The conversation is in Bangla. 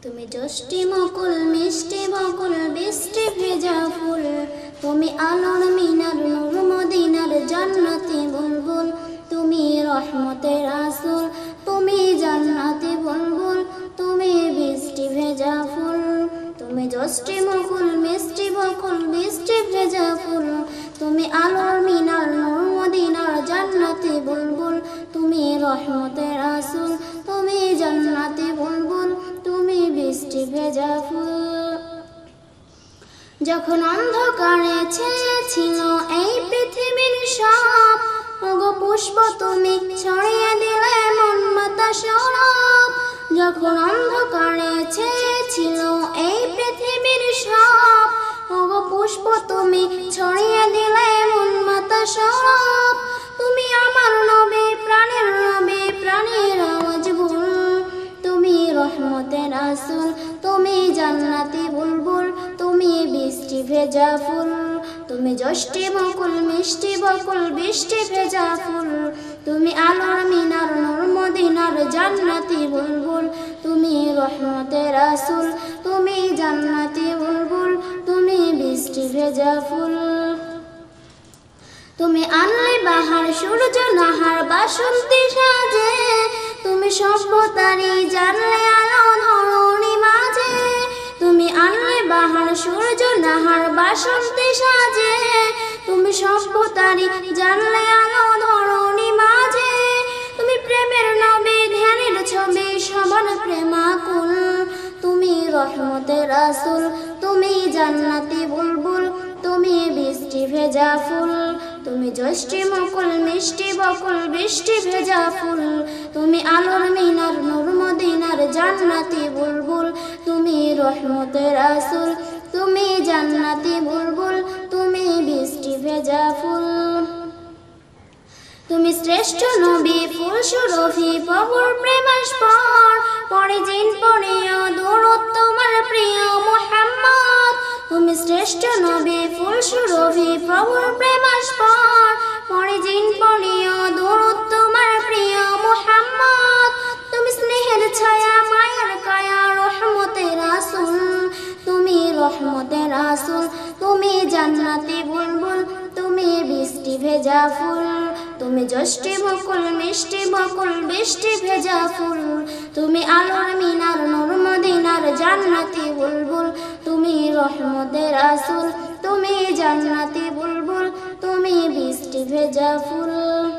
তুমি যষ্টি মুকুল মিষ্টি বকুল বৃষ্টি ভেজা ফুল, তুমি আলোর মিনার নূর মদিনার জান্নাতি বুলবুল, তুমি রহমতের রাসূল, তুমি জান্নাতি বুলবুল, তুমি বৃষ্টি ভেজা ফুল। তুমি যষ্টি মুকুল মিষ্টি বকুল বৃষ্টি ভেজা ফুল, তুমি আলোর মিনার নূর মদিনার জান্নাতি বুলবুল, তুমি রহমতের রাসূল, তুমি জান্নাতি বুলবুল, তুমি বৃষ্টি ভেজা ফুল। যখন অন্ধকারে ছেয়েছিল এই পৃথিবীর সব, ওগো পুষ্প তুমি ছড়িয়ে দিলে মন বাতাসে রব। যখন অন্ধকারে ছেয়েছিল এই পৃথিবীর সব, ওগো পুষ্প তুমি ছড়িয়ে দিলে মন বাতাসে রব। তুমি আমার নবী প্রাণের নবী প্রাণের মজবুল, তুমি রহমতের রাসূল, তুমি জান্নাতি বুলবুল, তুমি বৃষ্টি ভেজা ফুল। তুমি যষ্টি মুকুল মিষ্টি বকুল বৃষ্টি ভেজা ফুল, তুমি আলোর মিনার নূর মদিনার জান্নাতি বুলবুল, তুমি রহমতের রাসূল, তুমি জান্নাতি বুলবুল, তুমি বৃষ্টি ভেজা ফুল। তুমি আনলে বাহার সূর্য নাহার বাসন্তী সাজে, তুমি সভ্যতারি জানলে আলো ধরণী মাঝে। তুমি আনলে বাহার সূর্য নাহার বাসন্তী সাজে, তুমি সভ্যতারি জানলে আলো ধরণী মাঝে। তুমি প্রেমের নবী ধ্যানের ছবি সবার প্রেমাকুল, তুমি রহমতের রাসূল, তুমি জান্নাতি বুলবুল, তুমি বৃষ্টি ভেজা ফুল। তুমি যষ্টি মুকুল মিষ্টি বকুল বৃষ্টি ভেজা ফুল, তুমি আলোর মিনার নূর মদিনার জান্নাতি বুলবুল, তুমি রহমতের রাসূল, তুমি জান্নাতি বুলবুল, তুমি বৃষ্টি ভেজা ফুল। তুমি শ্রেষ্ঠ নবী ফুল সুরভি প্রভুর প্রেমাস্পদ, পরে জিন পড়িও দরুদ তোমার প্রিয় মুহাম্মদ। তুমি শ্রেষ্ঠ নবী ফুল সুরভি প্রভুর প্রেমাস্পদ, পরে জিন পড়িও দরুদ তোমার প্রিয় মুহাম্মদ। তুমি স্নেহের ছায়া মায়ার কায়া রহমতের রাসূল, তুমি রহমতের রাসূল, তুমি জান্নাতি বুলবুল, তুমি বৃষ্টি ভেজা ফুল। তুমি যষ্টি মুকুল মিষ্টি বকুল বৃষ্টি ভেজা ফুল, তুমি আলোর মিনার নূর মদিনার জান্নাতি বুলবুল, তুমি রহমতের রাসূল, তুমি জান্নাতি বুলবুল, তুমি বৃষ্টি ভেজা ফুল।